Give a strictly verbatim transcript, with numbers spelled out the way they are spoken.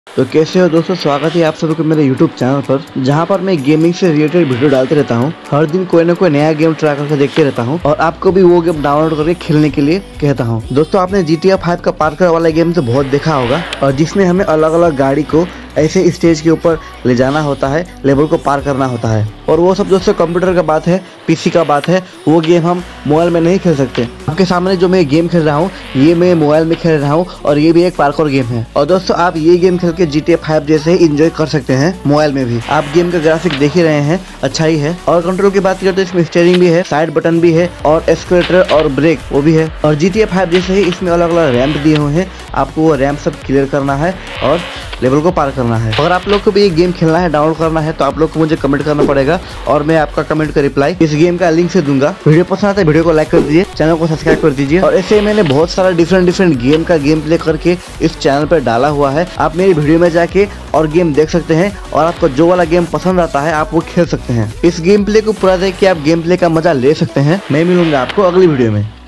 तो कैसे हो दोस्तों, स्वागत है आप सभी को मेरे यूट्यूब चैनल पर, जहां पर मैं गेमिंग से रिलेटेड वीडियो डालते रहता हूं। हर दिन कोई ना कोई नया गेम ट्राई करके देखते रहता हूं और आपको भी वो गेम डाउनलोड करके खेलने के लिए कहता हूं। दोस्तों, आपने जी टी ए फाइव का पार्कर वाला गेम तो बहुत देखा होगा, और जिसमें हमें अलग अलग गाड़ी को ऐसे स्टेज के ऊपर ले जाना होता है, लेवल को पार करना होता है। और वो सब दोस्तों कंप्यूटर का बात है, पीसी का बात है, वो गेम हम मोबाइल में नहीं खेल सकते। आपके सामने जो मैं गेम खेल रहा हूँ, ये मैं मोबाइल में खेल रहा हूँ और ये भी एक पार्कोर गेम है। और दोस्तों, आप ये गेम खेल के जी टी ए फाइव जैसे ही इंजॉय कर सकते हैं मोबाइल में भी। आप गेम का ग्राफिक देख ही रहे हैं, अच्छा ही है। और कंट्रोल की बात करें तो इसमें स्टीयरिंग भी है, साइड बटन भी है और एक्सीलरेटर और ब्रेक वो भी है। और जी टी ए फाइव जैसे ही इसमें अलग अलग रैंप दिए हुए हैं, आपको वो रैंप सब क्लियर करना है और लेवल को पार करना है। अगर आप लोग को भी ये गेम खेलना है, डाउनलोड करना है, तो आप लोग को मुझे कमेंट करना पड़ेगा और मैं आपका कमेंट का रिप्लाई इस गेम का लिंक से दूंगा। वीडियो पसंद आता है वीडियो को लाइक कर दीजिए, चैनल को सब्सक्राइब कर दीजिए। और ऐसे मैंने बहुत सारा डिफरेंट डिफरेंट गेम का गेम प्ले करके इस चैनल पर डाला हुआ है। आप मेरी वीडियो में जाके और गेम देख सकते हैं और आपको जो वाला गेम पसंद आता है आप वो खेल सकते हैं। इस गेम प्ले को पूरा देख के आप गेम प्ले का मजा ले सकते हैं। मैं मिलूंगा आपको अगली वीडियो में।